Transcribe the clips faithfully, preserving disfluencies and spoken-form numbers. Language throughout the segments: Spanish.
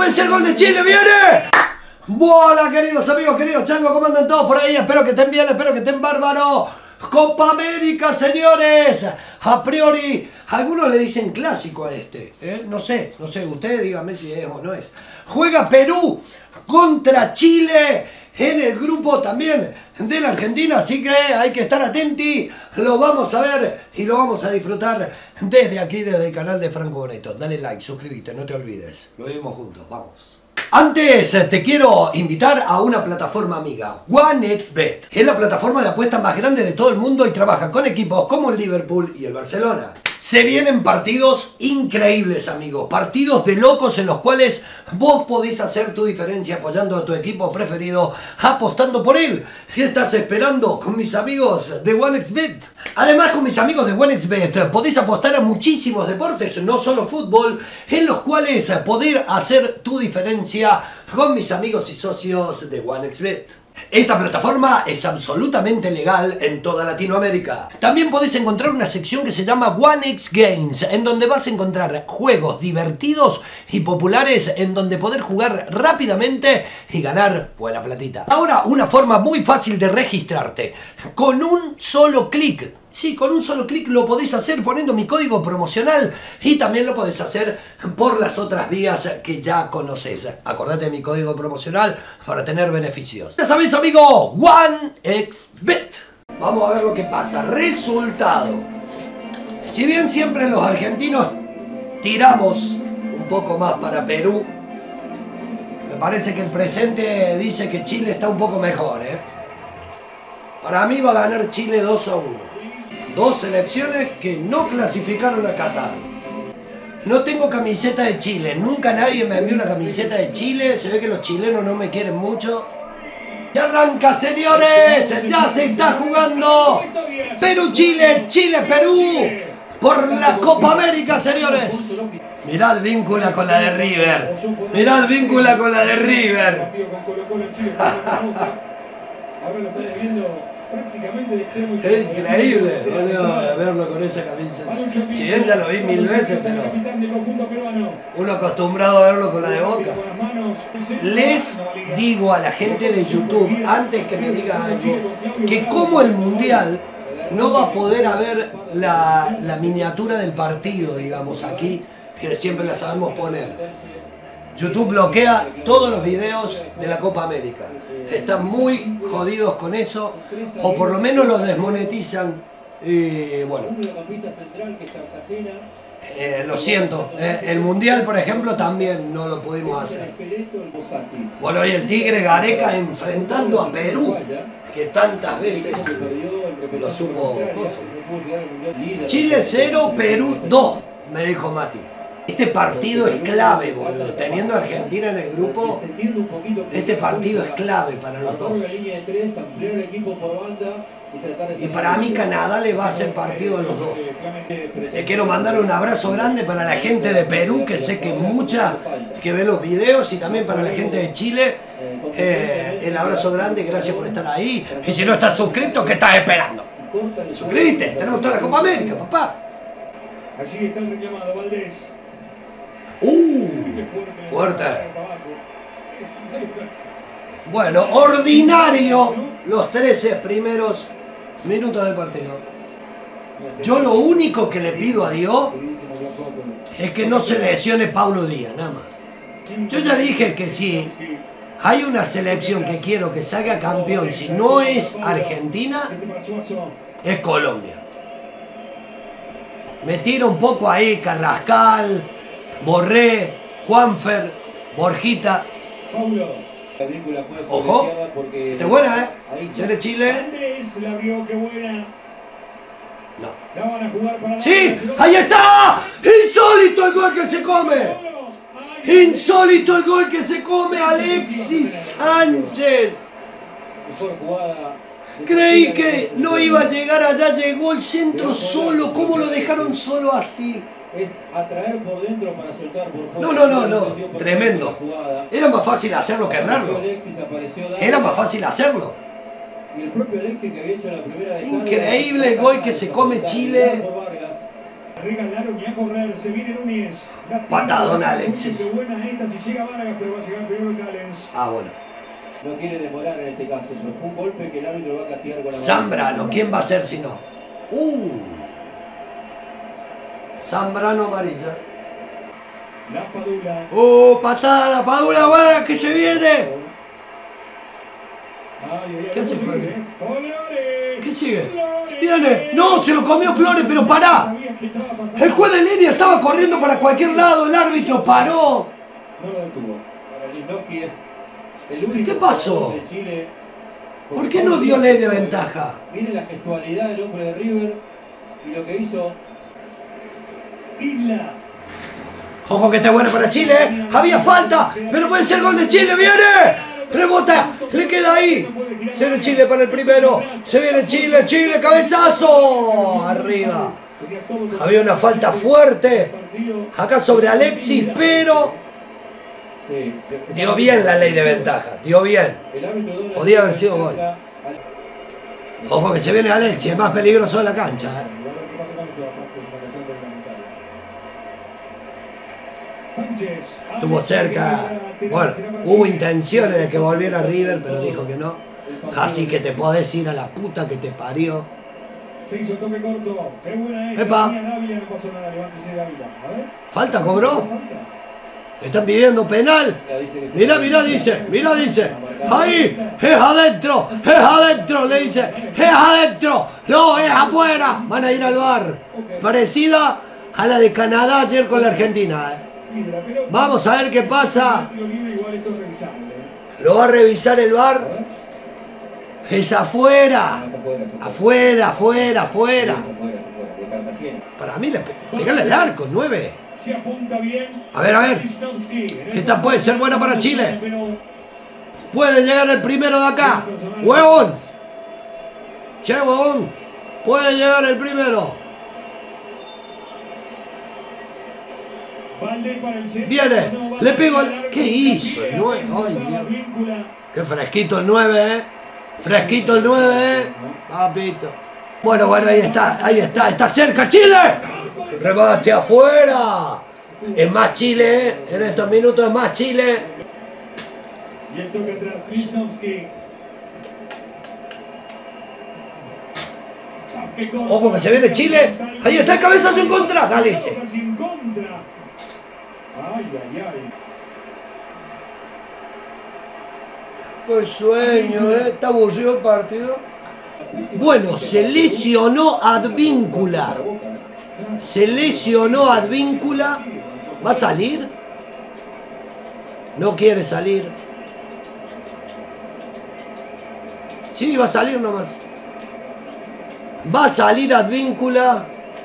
¡Asómense el gol de Chile! ¡Viene! Hola queridos amigos, queridos changos, ¿cómo andan todos por ahí? Espero que estén bien, espero que estén bárbaros. Copa América, señores. A priori, algunos le dicen clásico a este, ¿eh? No sé, no sé, ustedes díganme si es o no es. Juega Perú contra Chile en el grupo también de la Argentina, así que hay que estar atentos. Lo vamos a ver y lo vamos a disfrutar desde aquí, desde el canal de Franco Boneto. Dale like, suscríbete, no te olvides. Lo vemos juntos, vamos. Antes te quiero invitar a una plataforma amiga, OneXBet. Es la plataforma de apuestas más grande de todo el mundo y trabaja con equipos como el Liverpool y el Barcelona. Se vienen partidos increíbles, amigos. Partidos de locos en los cuales vos podés hacer tu diferencia apoyando a tu equipo preferido, apostando por él. ¿Qué estás esperando con mis amigos de OneXBet? Además, con mis amigos de OneXBet podés apostar a muchísimos deportes, no solo fútbol, en los cuales poder hacer tu diferencia con mis amigos y socios de OneXBet. Esta plataforma es absolutamente legal en toda Latinoamérica. También podés encontrar una sección que se llama OneXGames, en donde vas a encontrar juegos divertidos y populares en donde poder jugar rápidamente y ganar buena platita. Ahora, una forma muy fácil de registrarte. Con un solo clic. Sí, con un solo clic lo podés hacer poniendo mi código promocional y también lo podés hacer por las otras vías que ya conoces. Acordate de mi código promocional para tener beneficios. Ya sabéis, amigo, OneXBet. Vamos a ver lo que pasa. Resultado. Si bien siempre los argentinos tiramos un poco más para Perú, me parece que el presente dice que Chile está un poco mejor, ¿eh? Para mí va a ganar Chile dos a uno. Dos selecciones que no clasificaron a Qatar. No tengo camiseta de Chile. Nunca nadie me envió una camiseta de Chile. Se ve que los chilenos no me quieren mucho. ¡Ya arranca, señores! ¡Ya se está jugando! Perú-Chile, Chile-Perú. Por la Copa América, señores. Mirad víncula con la de River. Mirad víncula con la de River. Ahora lo estamos viendo prácticamente de extremo. Es increíble, boludo, verlo con esa camisa. Si bien ya lo vi mil veces, pero uno acostumbrado a verlo con la de Boca. Les digo a la gente de YouTube, antes que me diga algo, que como el Mundial no va a poder haber la, la miniatura del partido, digamos, aquí, que siempre la sabemos poner. YouTube bloquea todos los videos de la Copa América. Están muy jodidos con eso, o por lo menos los desmonetizan. Y bueno, eh, lo siento. Eh, el Mundial, por ejemplo, también no lo pudimos hacer. Bueno, y el Tigre Gareca enfrentando a Perú, que tantas veces lo supo. Chile cero, Perú dos, me dijo Mati. Este partido es clave, boludo. Teniendo a Argentina en el grupo, este partido es clave para los dos. Y para mí Canadá le va a hacer partido a los dos. Le quiero mandar un abrazo grande para la gente de Perú, que sé que mucha que ve los videos, y también para la gente de Chile. Eh, el abrazo grande, gracias por estar ahí. Y si no estás suscrito, ¿qué estás esperando? Suscríbete, tenemos toda la Copa América, papá. Allí está el reclamado Valdés. Uh, fuerte. Bueno, ordinario los trece primeros minutos del partido. Yo lo único que le pido a Dios es que no se lesione Paulo Díaz, nada más. Yo ya dije que si hay una selección que quiero que salga campeón, si no es Argentina, es Colombia. Me tiro un poco ahí Carrascal, Borré, Juanfer, Borjita. Ojo, esta es buena, ¿eh? Ser de Chile. No. ¡Sí! ¡Ahí está! ¡Insólito el gol que se come! ¡Insólito el gol que se come Alexis Sánchez! Creí que no iba a llegar allá, llegó el centro solo. ¿Cómo lo dejaron solo así? Es atraer por dentro para soltar por fuera. No, no, no, no. Tremendo. Era más fácil hacerlo que errarlo. Era más fácil hacerlo. Y el propio Alexis que había hecho la primera de increíble gol que se come Chile. regalaron y a correr. Se viene Núñez. Patadón Alexis. Qué buena esta si llega Vargas, pero va a llegar primero Callens. Ah, bueno. No quiere demorar en este caso, pero fue un golpe que el árbitro va a castigar con la mano. Zambrano, ¿quién va a ser si no? Uh. Zambrano amarilla. La Padula. Uh, patada, la Padula, buena que se viene. Ay, ay, ay, ¿Qué hace ¿cómo sigue? Flores? Flores. ¿Qué sigue? Flores. Viene. No, se lo comió Flores, pero pará. Sabía que estaba pasando. El juez de línea estaba corriendo para cualquier lado, el árbitro paró. No lo detuvo. Para Lichnowsky es el único ¿Qué pasó? jugador de Chile. ¿Por qué no dio ley de ventaja? Miren la gestualidad del hombre de River y lo que hizo. Isla. Ojo que está buena para Chile, ¿eh? Había falta, pero puede ser gol de Chile, viene. Rebota, le queda ahí. Se viene Chile para el primero. Se viene Chile, Chile, cabezazo. Arriba. Había una falta fuerte acá sobre Alexis, pero Sí, dio bien la ley de ventaja, dio bien. el árbitro de una Podía haber sido gol. al- Ojo que se viene Alexis, es más peligroso de la cancha, ¿eh? Y a ver qué pasa con esto, aparte es una cuestión reglamentaria. Sánchez. Estuvo cerca. Bueno, hubo intenciones de que volviera River, pero dijo que no. Así que te podés ir a la puta que te parió. Se hizo el toque corto. Qué buena es. Epa. Dávila, no pasó nada. Levántese Dávila. A ver. ¿Falta cobró? Falta. Están pidiendo penal. Mirá, mirá, dice, mirá, dice. Ahí, es adentro, es adentro, le dice, es adentro, no, es afuera. Van a ir al bar. Parecida a la de Canadá ayer con la Argentina, ¿eh? Pide la pelota. Vamos a ver qué pasa. Tiro libre, igual esto es revisable, ¿eh? Lo va a revisar el A bar. ver. Es afuera. Es afuera, es afuera. Afuera, afuera, afuera. Es afuera, es afuera, de Cartagena. Para mí, le pegale el arco, nueve. Se apunta bien. A ver, a ver. Lichnowsky. Esta puede ser buena para Chile. Pero Puede llegar el primero de acá. ¡Huevón! Che, huevón. Puede llegar el primero. Valdés para el centro. Viene, No, va le a pego el- pegar ¿Qué con hizo el Chile, nueve? apunta Ay, la Dios. víncula. Qué fresquito el nueve, ¿eh? Fresquito el nueve, ¿eh? Papito. Bueno, bueno, ahí está, ahí está, está cerca Chile. Rebate afuera. Es más Chile, ¿eh? En estos minutos es más Chile. Y el toque atrás, Lichnowsky. Ah, qué corto. Ojo que se viene Chile. Ahí está el cabezazo en contra. Dale ese. Casi en contra. Ay, ay, ay. Qué sueño, ¿eh? Está aburrido el partido. Bueno, se lesionó Advíncula. Se lesionó Advíncula. ¿Va a salir? No quiere salir. Sí, va a salir nomás. Va a salir Advíncula.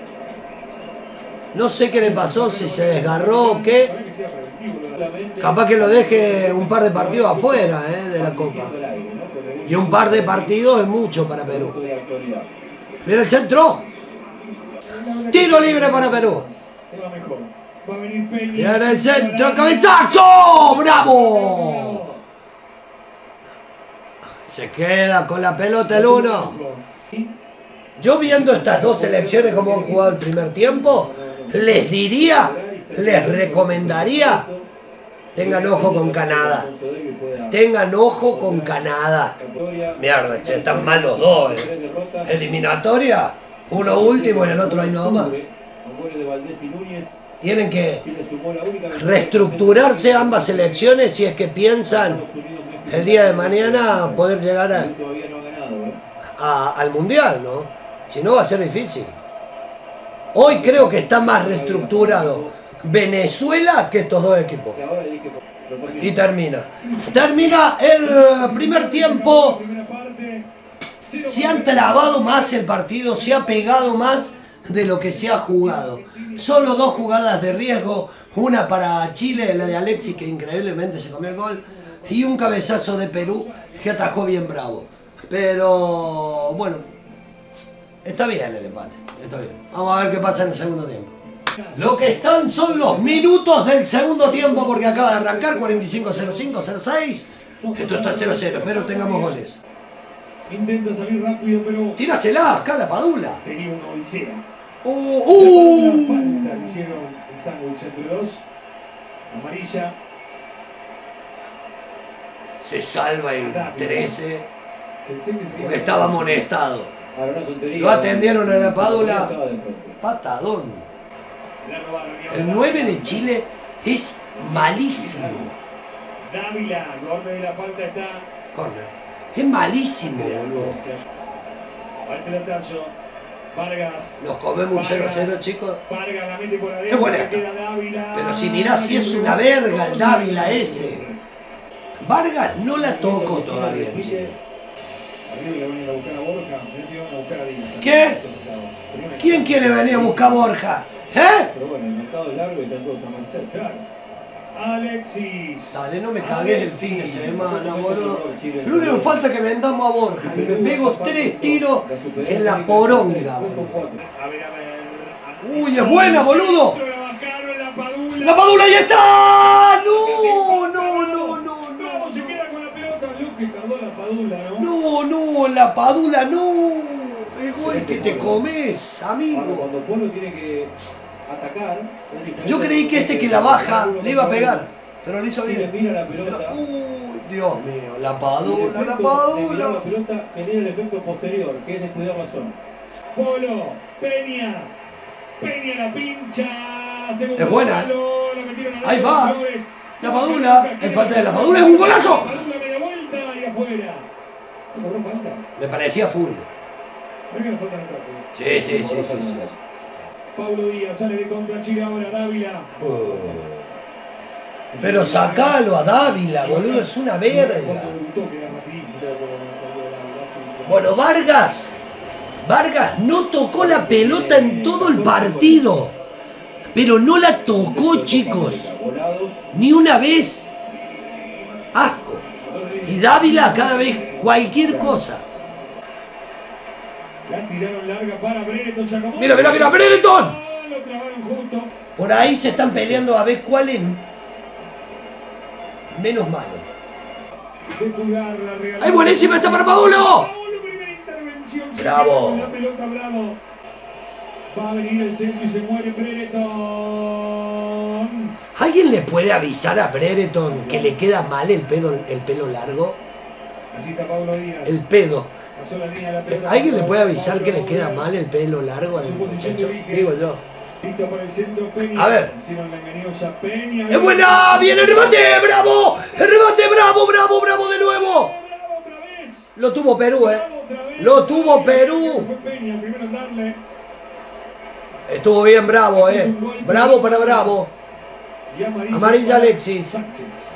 No sé qué le pasó, si se desgarró o qué. Para que sea preventivo, lo de- Capaz que lo deje un par de partidos afuera, ¿eh? De la Copa. Y un par de partidos es mucho para Perú. Mira el centro. Tiro libre para Perú. Te va mejor. Va a venir Peña. Mira el centro. ¡Cabezazo! ¡Bravo! Se queda con la pelota el uno. Yo viendo estas dos selecciones como han jugado el primer tiempo, les diría, les recomendaría, tengan ojo con Canadá. Tengan ojo con Canadá. Mierda, che, están mal los dos, eh. Eliminatoria, uno último y el otro ahí nomás. Tienen que reestructurarse ambas selecciones si es que piensan el día de mañana poder llegar a, a- al Mundial, ¿no? Si no va a ser difícil. Hoy creo que está más reestructurado Venezuela que estos dos equipos. Y termina. Termina el primer tiempo. Primera parte. Cero Se han trabado más el partido, se ha pegado más de lo que se ha jugado. Solo dos jugadas de riesgo, una para Chile, la de Alexis, que increíblemente se comió el gol, y un cabezazo de Perú que atajó bien bravo. Pero bueno, está bien el empate, está bien. Vamos a ver qué pasa en el segundo tiempo. Lo que están son los minutos del segundo tiempo porque acaba de arrancar cuarenta y cinco cero cinco cero seis. Esto está cero cero, espero tengamos goles. Intenta salir rápido, pero Tírasela acá la Padula. tenía una odisea. ¡Uh! Uh. ¡Uh! Falta, hicieron el sándwich entre dos. Amarilla. Se salva el trece. Pensé que se Porque estaba amonestado. Ahora una tontería. Lo atendieron en la Padula. Estaba de frente. Patadón. Le robaron y ahora El nueve de Chile es malísimo. Dávila, borde de la falta está. Corner. Es malísimo, boludo. Al pelotazo. Vargas. Nos comemos un cero a cero, chicos. Vargas la mete por adentro. Es buena esta. Queda Dávila. Pero si mirás, si es una verga el Dávila ese. Vargas no la tocó todavía en Chile. Arriba le van a ir a buscar a Borja. Mirá si van a buscar a Díaz. ¿Qué? ¿Quién quiere venir a buscar a Borja? ¿Eh? Pero bueno, el mercado es largo y están todos a Marcel. Claro. Alexis. Dale, no me cagues el fin de semana, boludo. Lo único que falta es que vendamos a Borja y me pego tres tiros en la poronga, boludo. A ver, a ver. Uy, es buena, boludo. La bajaron, la Padula. ¡La Padula ahí está! ¡No, no, no, no, Bravo se queda con la pelota. Luke que tardó la Padula, ¿no? no! No, no, la Padula no. El gol que te comes, Ahora, amigo. cuando Polo tiene que atacar, es diferente. Yo creí que este que la baja le iba a pegar, pero lo hizo Si le bien. mira la pelota. Uy, Dios mío, la y el Padula, efecto la de mirar Padula. la pelota genera el efecto posterior, que es descuidar la zona. Polo, Peña. Peña la pincha. Segundo Es buena. palo, la metieron al Ahí lado va. de Flores. La Padula, el falta de la Padula es un golazo. La Padula media vuelta y afuera. ¿No cobró falta? Me parecía full. ¿Por qué no falta en el ataque? Sí, sí, sí, sí, sí. Pablo Díaz sale de contra Chile ahora, Dávila. Pero sacalo a Dávila, boludo, es una verga. Cuando debutó, que era rapidísimo, pero no salió Dávila, sí. Bueno, Vargas. Vargas no tocó la pelota en todo el partido. Pero no la tocó, chicos. Ni una vez. Asco. Y Dávila cada vez cualquier cosa. La tiraron larga para Brereton, se acabó. Mira, mira, mira, Brereton. Lo trabaron justo. Por ahí se están peleando a ver cuál es menos malo. De Pulgar, la regaló. ¡Ay, buenísima esta para Paulo! Paulo, primera intervención. se Bravo. queda con la pelota, bravo. Va a venir el centro y se muere Brereton. ¿Alguien le puede avisar a Brereton que le queda mal el pelo, el pelo largo? Allí está Pablo Díaz. El pedo. Pasó la línea de la pelota. ¿Alguien le puede avisar Pablo que le queda Díaz. mal el pelo largo al Su posición muchacho? de origen. Digo yo. Listo para el centro, Peña. A ver. Hicieron la engañosa Peña. ¡Es buena! ¡Viene el remate! ¡Bravo! ¡El remate! ¡Bravo, bravo, bravo de nuevo! Bravo otra vez. Lo tuvo Perú, eh. Bravo otra vez. Lo tuvo Perú. Fue Peña el primero en darle. Estuvo bien Bravo, eh. Bravo para Bravo. Y amarilla, Amarilla para Alexis. Sánchez.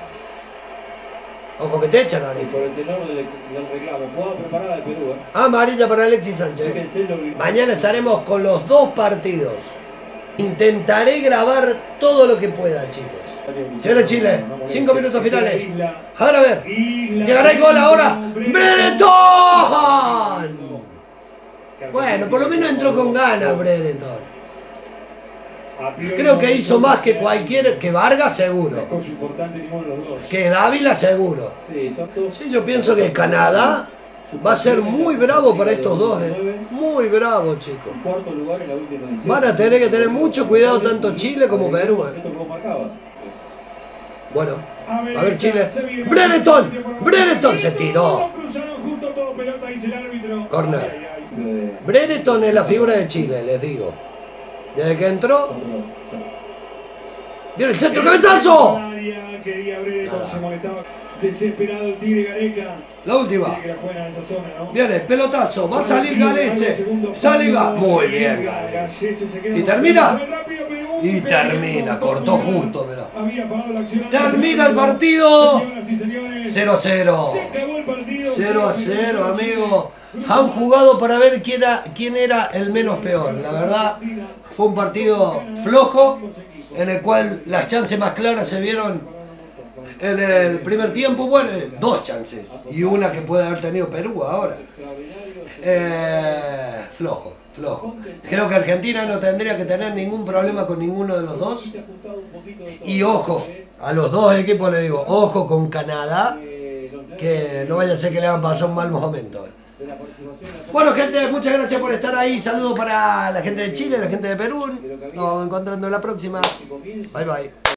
Ojo que te echan, Y Alexis. por el tenor del, del reclamo. Jugada preparada de Perú, ¿eh? Amarilla para Alexis Sánchez. Fíjense lo que- Mañana estaremos con los dos partidos. Intentaré grabar todo lo que pueda, chicos. Señores Chile, cinco minutos finales. Isla. Ahora a ver. Isla. Llegará el gol ahora. Brereton. ¡Brereton! Bueno, por lo menos entró con ganas Brereton. A priori Creo que no hizo son más que las- cualquier, que Vargas seguro. Cosa importante ninguno de los dos. Que Dávila seguro. Sí, son todos- Sí, yo pienso que Canadá va a ser muy bravo para estos dos, eh. Muy bravo, chicos. Cuarto lugar en la última edición. Van a tener que tener mucho cuidado tanto Chile como Perú, eh. Esto que vos marcabas. Bueno, A ver, a ver Chile. se viene- Brereton, Brereton se tiró. Lo cruzaron justo todo pelota, dice el árbitro. Corner. Ay, ay, ay. Eh, Brereton es la figura de Chile, les digo. Desde que entró, ¡viene el centro, cabezazo! Área, quería Brereton, Nada. se molestaba. Desesperado el Tigre Gareca. La última. Tiene que la juega en esa zona, ¿no? Viene, pelotazo, va a salir Galese. Sale Ga- Muy bien, Galese. Galese. ¿Y termina? Y Y termina, cortó justo, mirá. Había parado la acción. Termina el partido. Señoras y señores, cero a cero. se acabó el partido. cero a cero, amigo. Han jugado para ver quién era, quién era el menos peor. La verdad, fue un partido flojo, en el cual las chances más claras se vieron en el primer tiempo. Bueno, eh, dos chances. Y una que puede haber tenido Perú ahora. Eh, flojo, flojo. Creo que Argentina no tendría que tener ningún problema con ninguno de los dos. Y ojo, a los dos equipos le digo, ojo con Canadá, que no vaya a ser que le hagan pasar un mal momento. Bueno, gente, muchas gracias por estar ahí. Saludos para la gente de Chile, la gente de Perú. Nos vamos encontrando en la próxima. Bye, bye.